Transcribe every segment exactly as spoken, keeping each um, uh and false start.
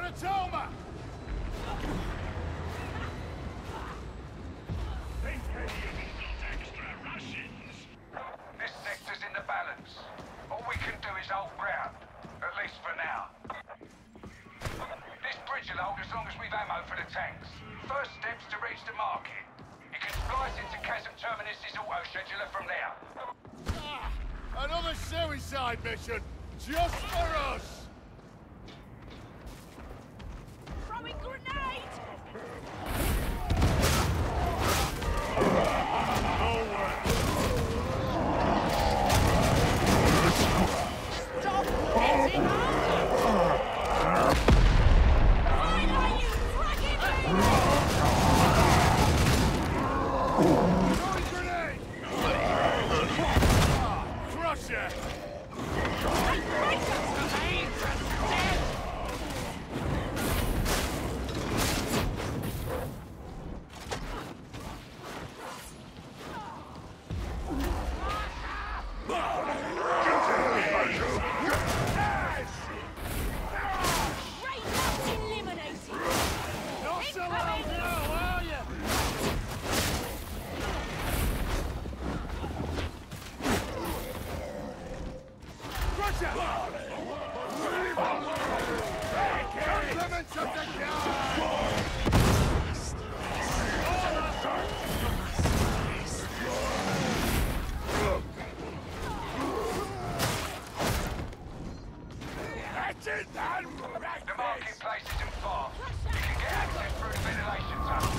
Hematoma! Think any of you got extra rations? This sector's in the balance. All we can do is hold ground, at least for now. This bridge will hold as long as we've ammo for the tanks. First step's to reach the market. You can splice into Chasm Terminus' auto-scheduler from there. Ah, another suicide mission, just for us! Throwing grenade! Stop hitting over! Why are you dragging me? Throwing grenade! Ah, crusher! Compliments of the god! The marketplace isn't far. You can get access through the ventilation tunnel.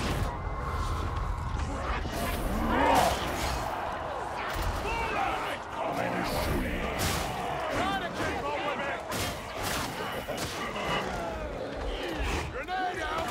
Try to keep up with it! Grenade out!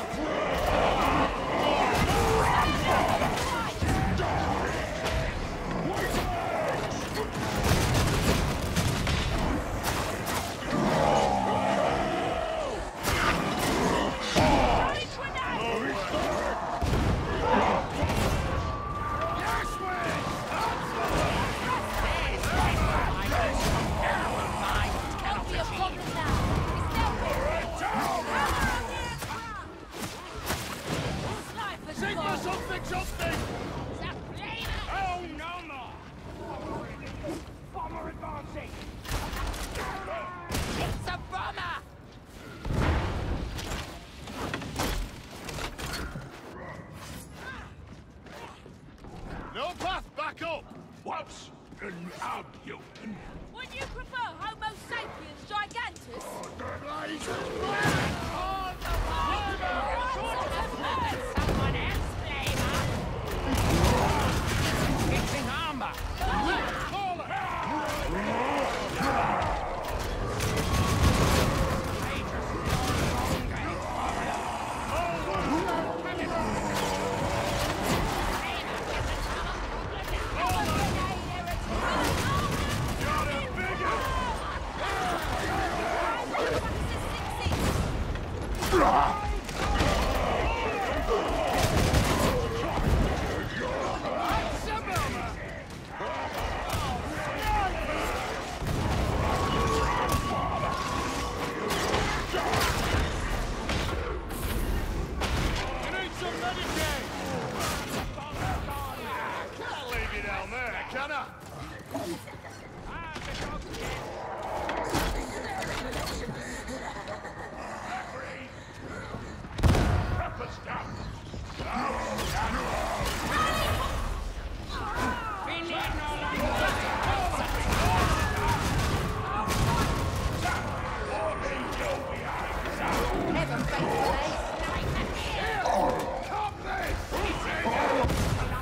Sigma something something! Oh, no more! Bomber advancing! It's a bomber! No path back up! What's an argument? Would you prefer Homo sapiens gigantus? Someone else, flavor! Fixing armor!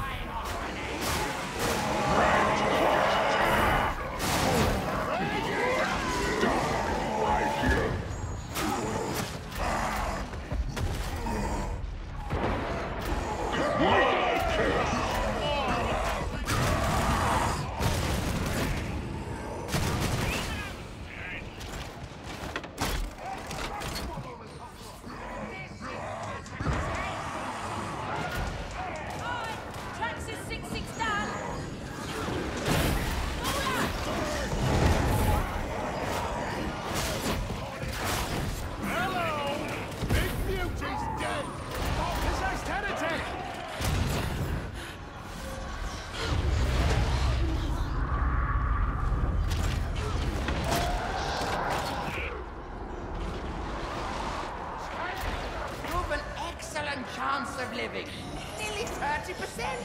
Ready! living. Nearly thirty percent.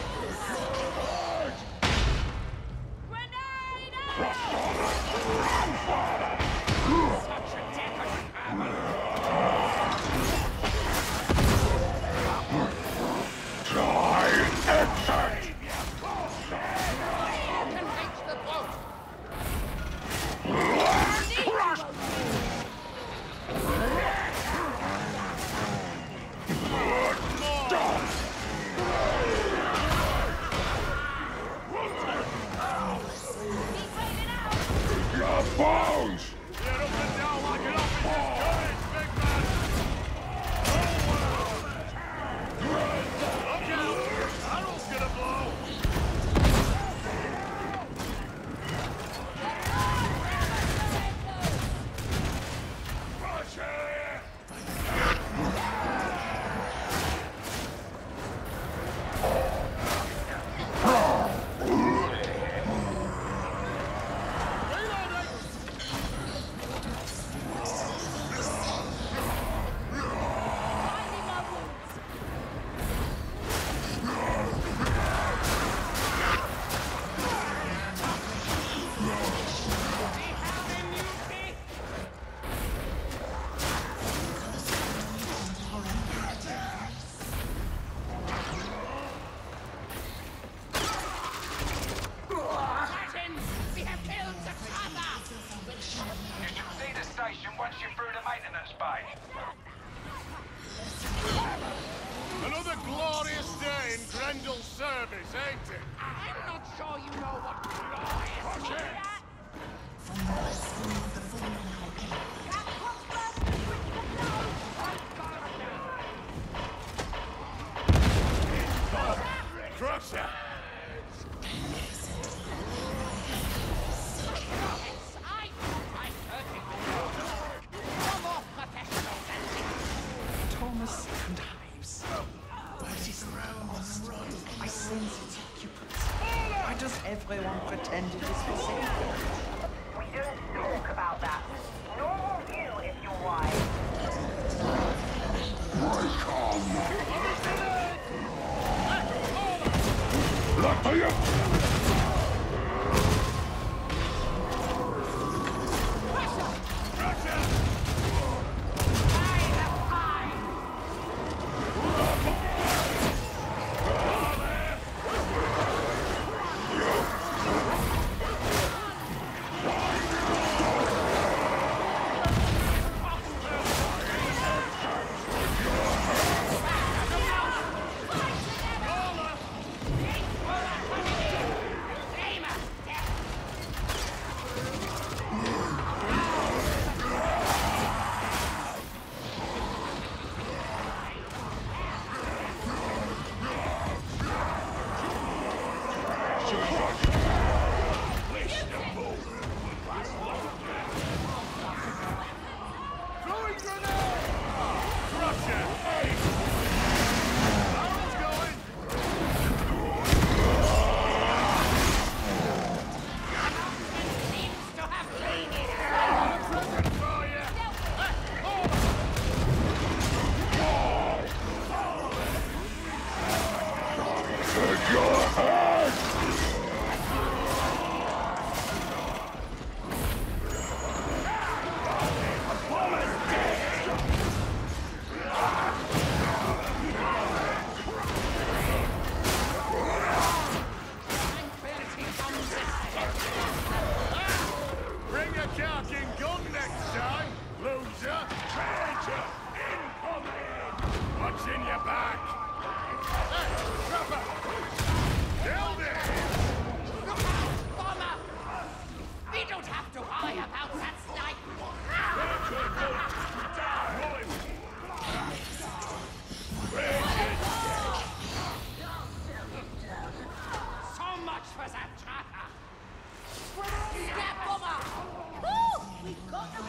Grenade out! Such a decadent family. Bones! Get up and down like an officer's courage, big man! Look out! Arrow's gonna blow! Once you're through the maintenance bay. Another glorious day in Grendel's service, ain't it? I'm not sure you know what glorious is. Crusher! Thomas and Hives. What is almost? I sense its occupants. Why does everyone pretend it is the same? We don't talk about that. Normal you if you're wise. Look to you!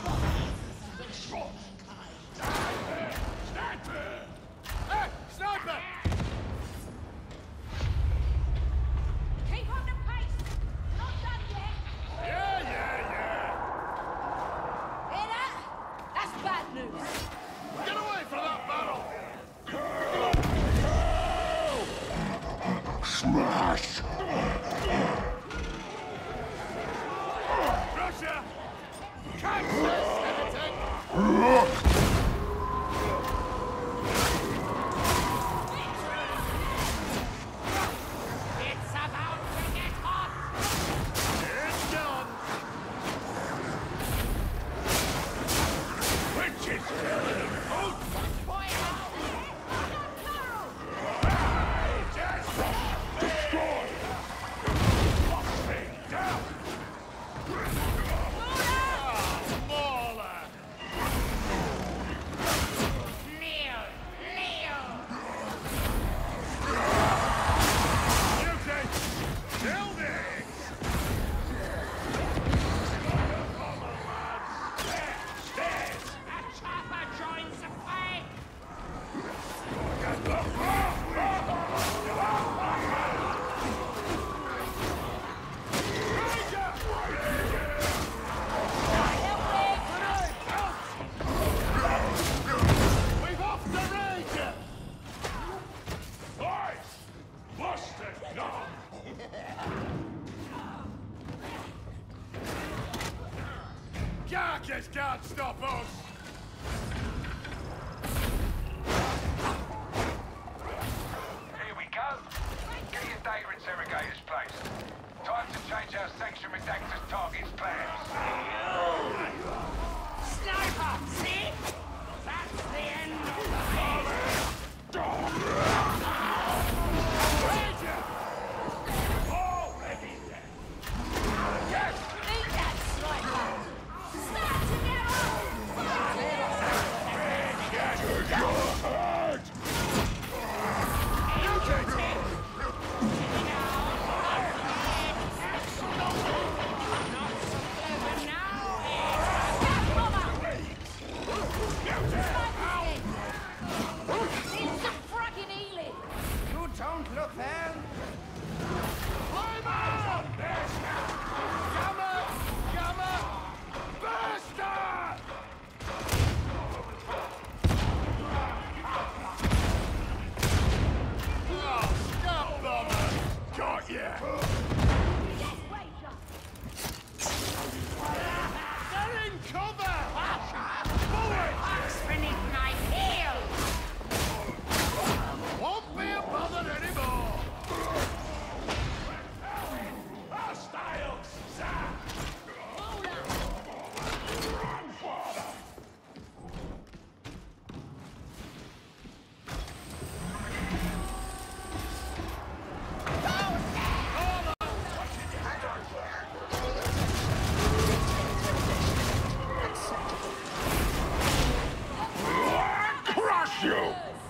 Sniper! Carcass can't stop us! Here we go. Get your data interrogators placed. Time to change our Sanction Redactors targets plans. Sniper! See? That's the end of the Already dead. Yes! Eat that sniper! Stand Need some fracking healing! You don't look there. Climb on! Come up! Come up! Bastard! Oh, stop, bomber! Got ya! They're in cover! Box beneath my heel. Won't be bothered anymore! Hostiles! Crush you!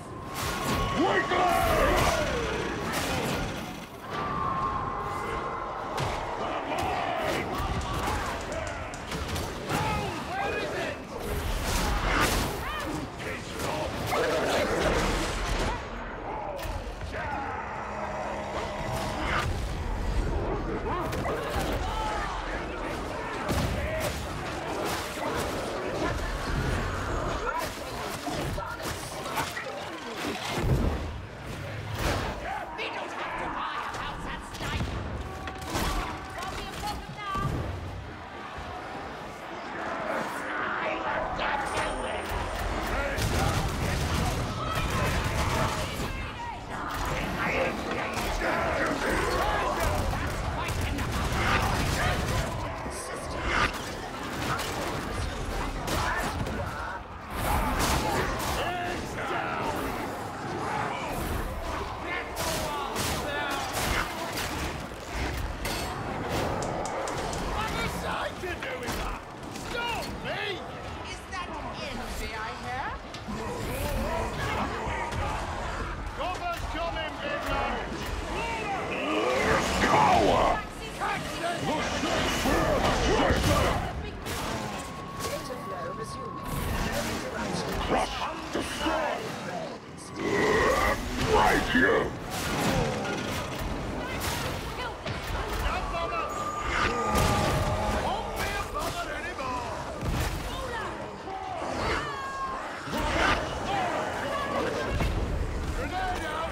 We don't have to buy a house at sniper. Won't be a problem now! What was I to do with that? Stop me! Is that envy I hear? Cover's coming, big man! Data flow resuming. Right you! Stop, bomber! Won't be bothered anymore! Grenade out!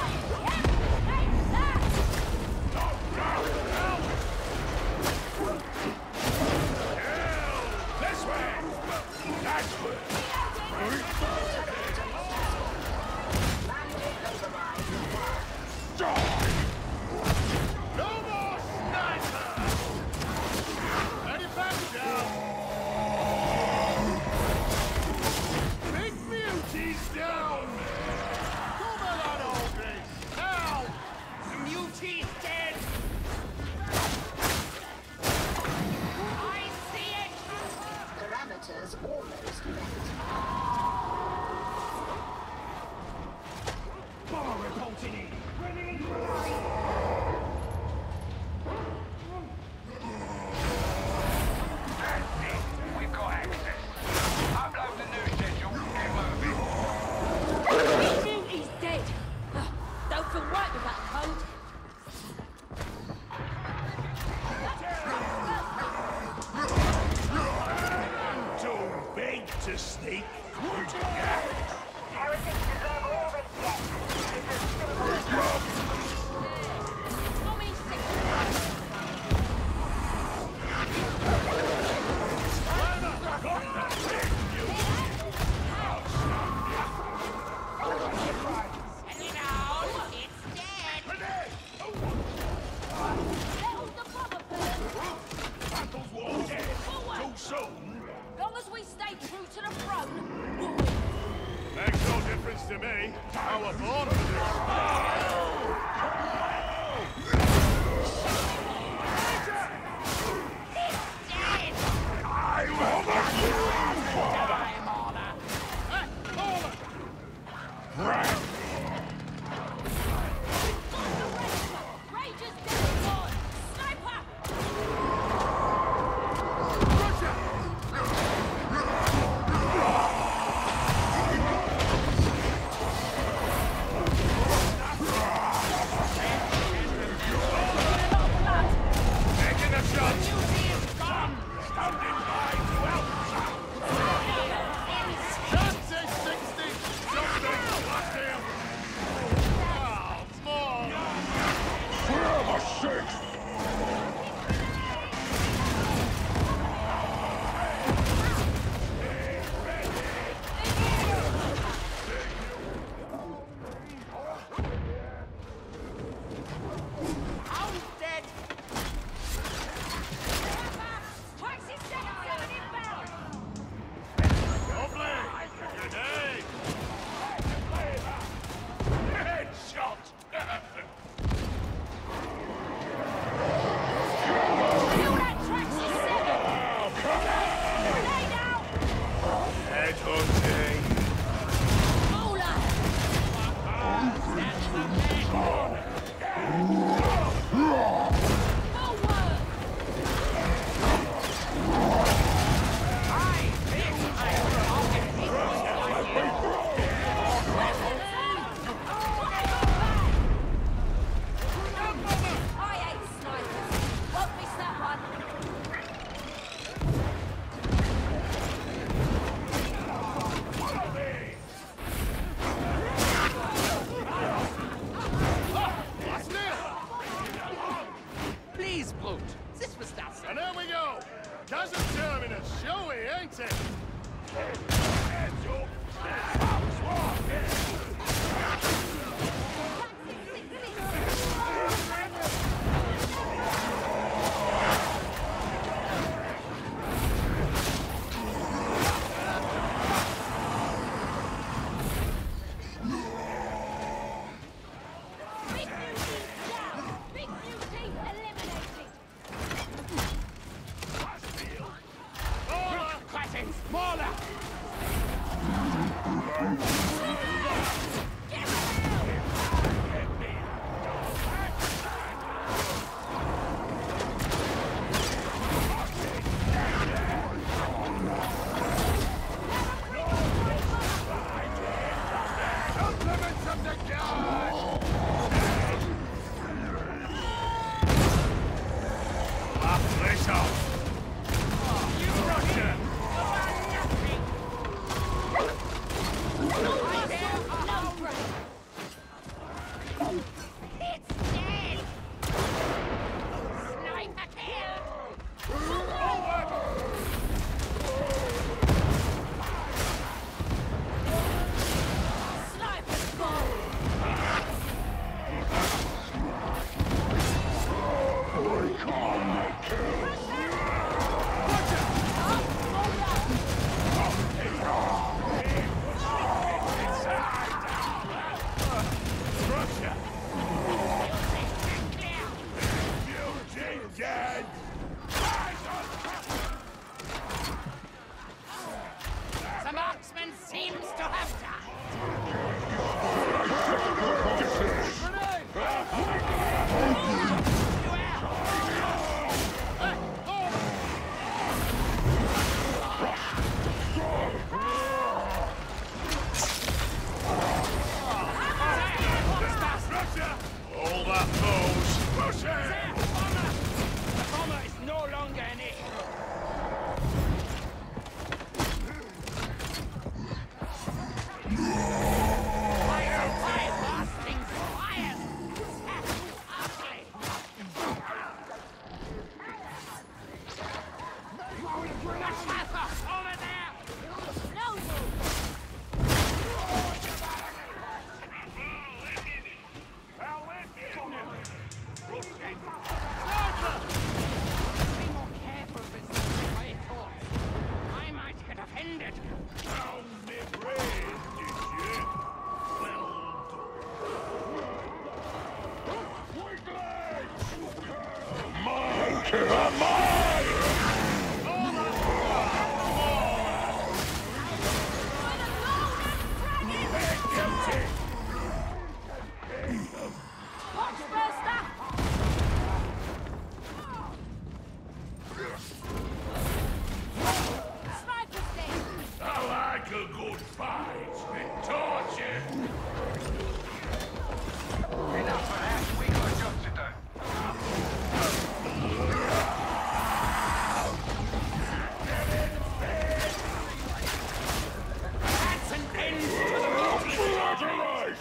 This way! That's good! No more snipers! Ready back down! Big beauty's down! Cover that old bitch! Now! Muty's dead. I see it. Parameters almost met. Bomber reporting in! That's it. We've got access. Upload the news schedule. Get moving. Beauty's dead! Ugh, don't feel right with that code! Too big to sneak. Heretics deserve all they get. It's as simple as that. Tommy six. Climb true to the throne. Makes no difference to me. I was born for Rangers down, boy. Sniper! taking a shot. That's a sixty. Something. Blast him. Oh, more. Hound's dead. Taxi seven inbound! Lovely. Grenade. Headshot! Kill that Taxi seven! Grenade out! Headhunting. Mola! Forward! I hate snipers. Won't miss that one. Blast him. Please, Brute. This was nothing. And there we go. Desert Terminus, showy, ain't it? Big new team down! Big new team eliminated! Mola. Cratins! Mauler! Get around! Compliments of the god. Last place off. You Russian. No break! It's dead! Sniper kill! Sniper's gone! I like a good fight with torture. Enough of that. We got a job to do. That's an end to the mutiny!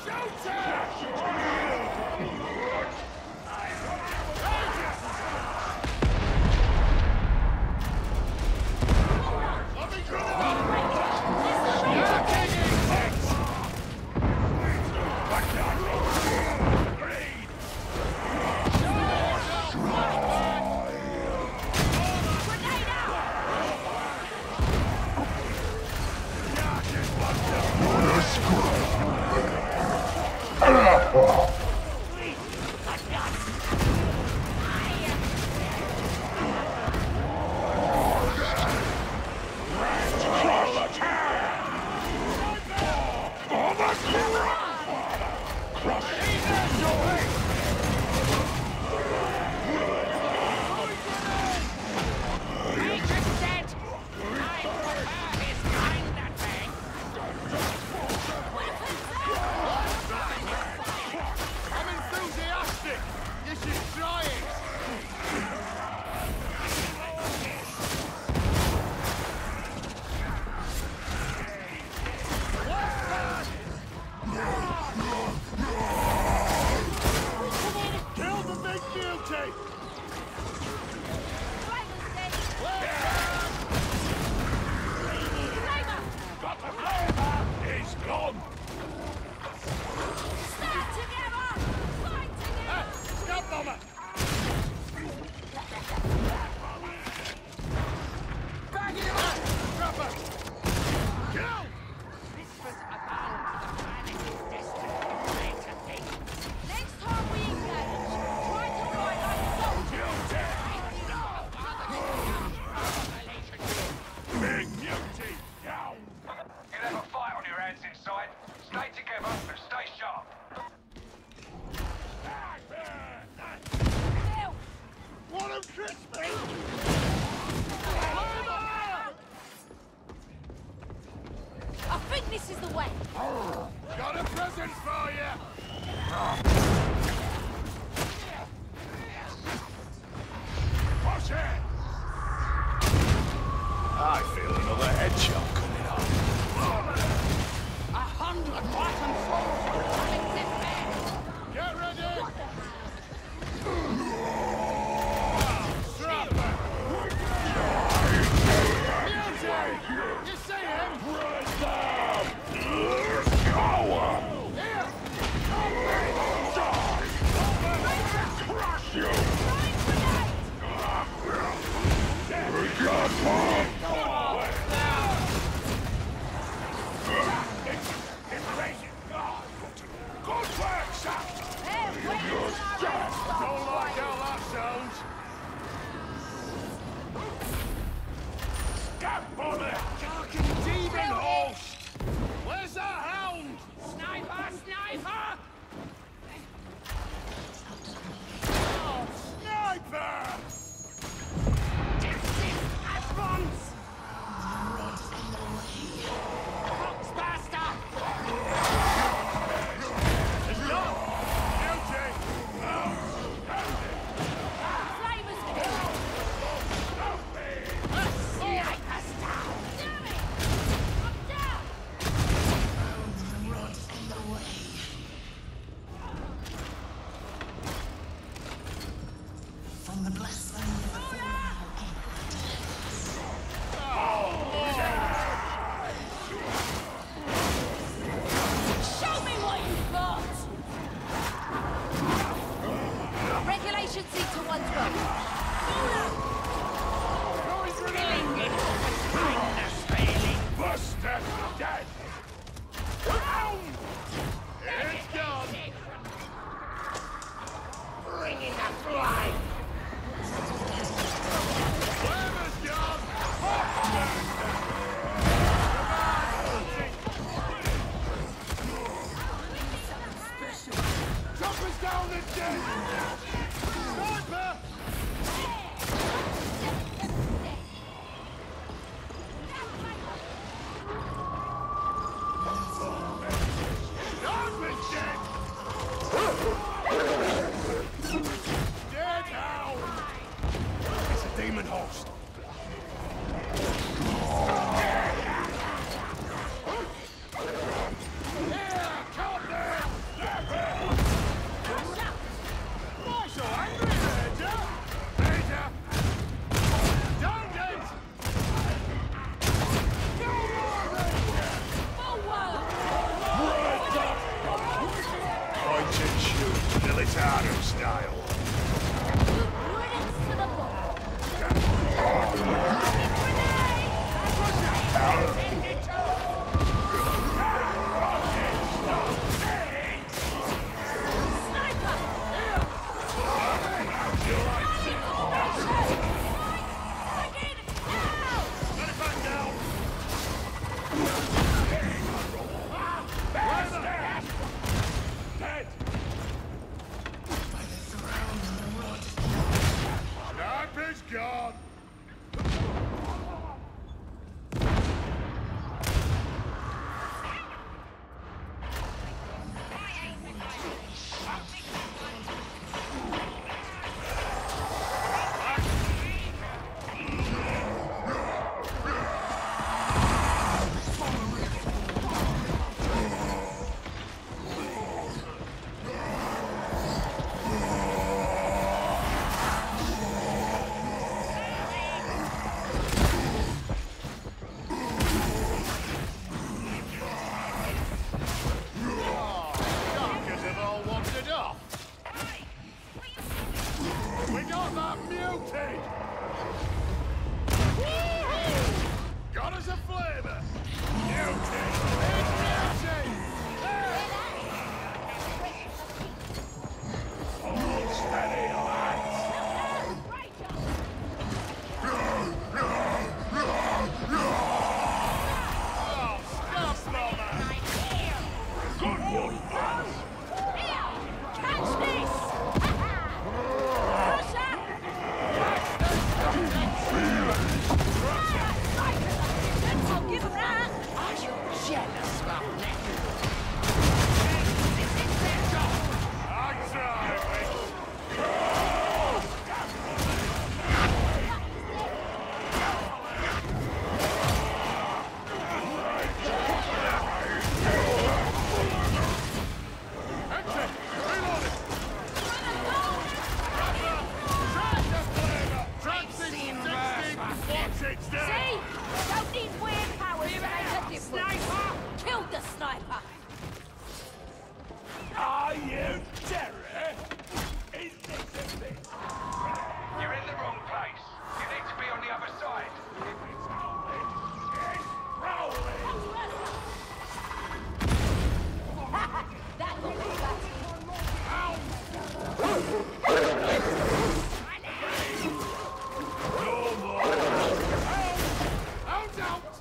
Major's dead! I prefer his kind of thing! I'm enthusiastic! You should try it! Kill the big beauty! He's gone. Stand together! Fight together! Scab bomber! Bagging him up! Grab her! Kill! This was a bound to the planet's destiny, I to think. Next time we engage, try to fight like soldiers! Big beauty. Down. You'll have a fight on your hands inside. Stay together and stay sharp. Bill! Want 'em crispy? I think this is the way. Got a present for you! Push it. I feel another headshot coming up. A hundred rotten souls coming this way! Get ready! Strap her! Beauty! You see him? Here! Crush you. It's raining. Good work, son. Hey, wait till our red stuff Don't like how that sounds. Scab bomber. Fucking demon host! Where's that hound? Sniper! Sniper! Oh, sniper! Desist at once! Foxbuster! It's done! Beauty! flavors killed! Sniper style! Damn it! I'm down! From the blessed German host. Military style. Sniper's gone. We got that mutate! Got us a flavor! Mutate! Mutate! Hold steady, lads. Oh, stop, Slowman! Good one, lads. Catch this! I'll give him that! Are you jealous, roughneck? I try, See? Don't need weird powers to make a difference. Sniper! Killed the sniper! Are you Terry? Is this a thing? You're in the wrong place. You need to be on the other side. It's rolling. It's rolling. That will be that. No more. out, out!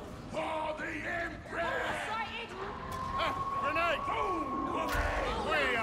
For the Emperor. Uh, grenade! Boom. We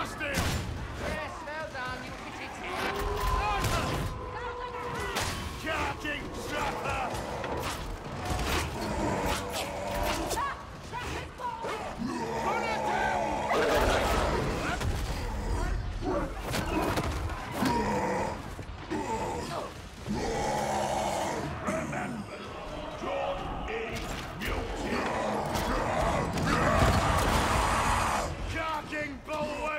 Hostile! Yes, well done, you pity tail. Carking trapper! Put it down! Don't eat mutiny. Carking bulwark!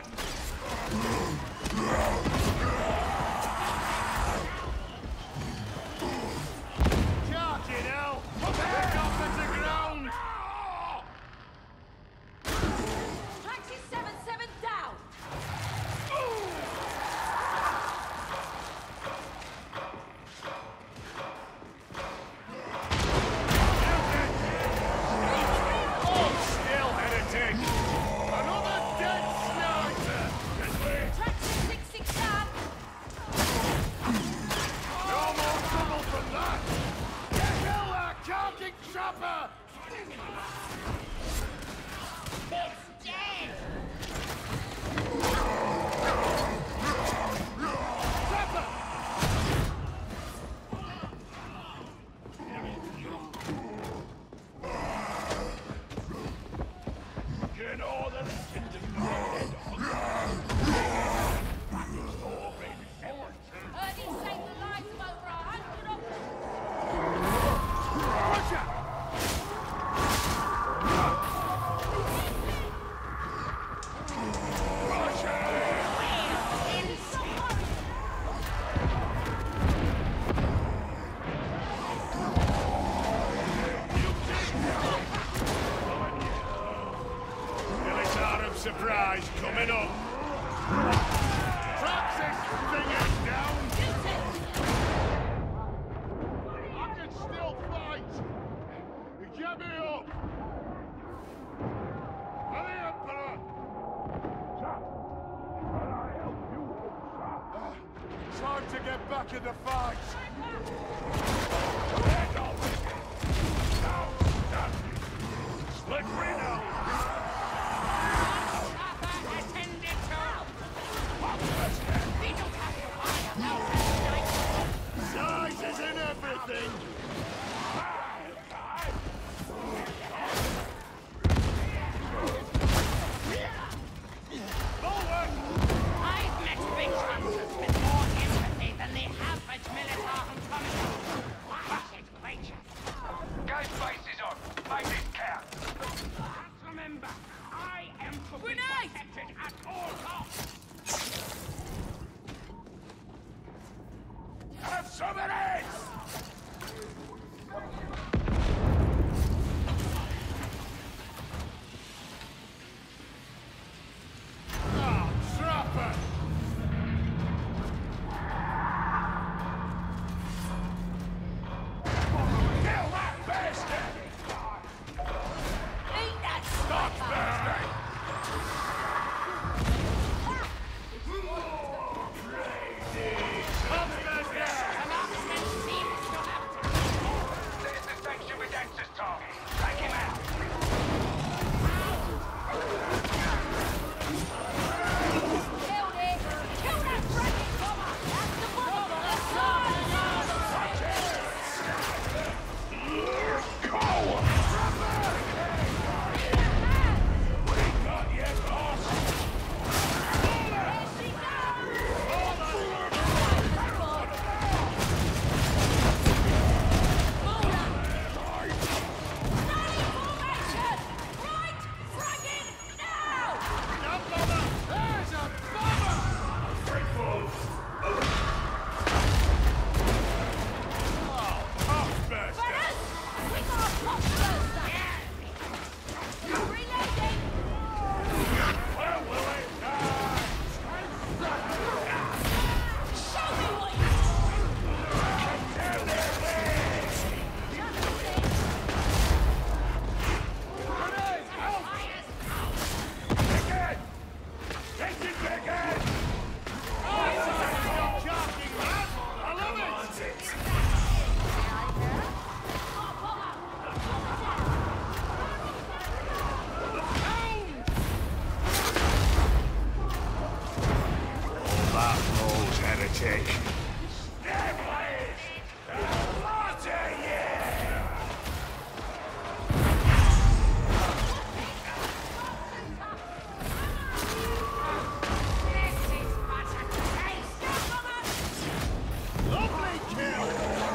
Carking hell! Pick up at the ground! Taxi seven seven down! Hold still, heretic! Another dead sniper! Taxi six six down! No more trouble from that! Kill that carking trapper! It's dead! Trapper! Get all the legend of the dead Heard he saved the lives of over a hundred of them! Watch out! Military surprise coming up! Praxis fingers down! I can still fight! Get me up! For the Emperor! Can I help you, sir? Time to get back in the fight! Get over here. Now, stop it. Slippery now. Papa, attended to! What was that? We don't have to hire no Size isn't everything! Bulwark! I've met big hunters with more empathy than the average Militarum Commodore. Why is it gracious? Gauge base is on. Make this count. Some heretic. Lovely kill!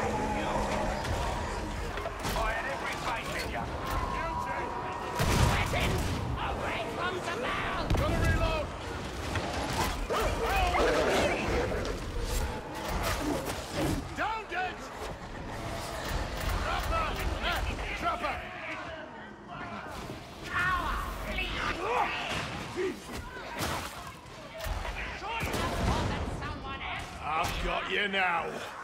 I had every faith in you. Weapons! Away from the barrel! Gotta reload! Down, dead! Trapper! Eh, Trapper! Cower! Flee! More than someone else! I've got you now.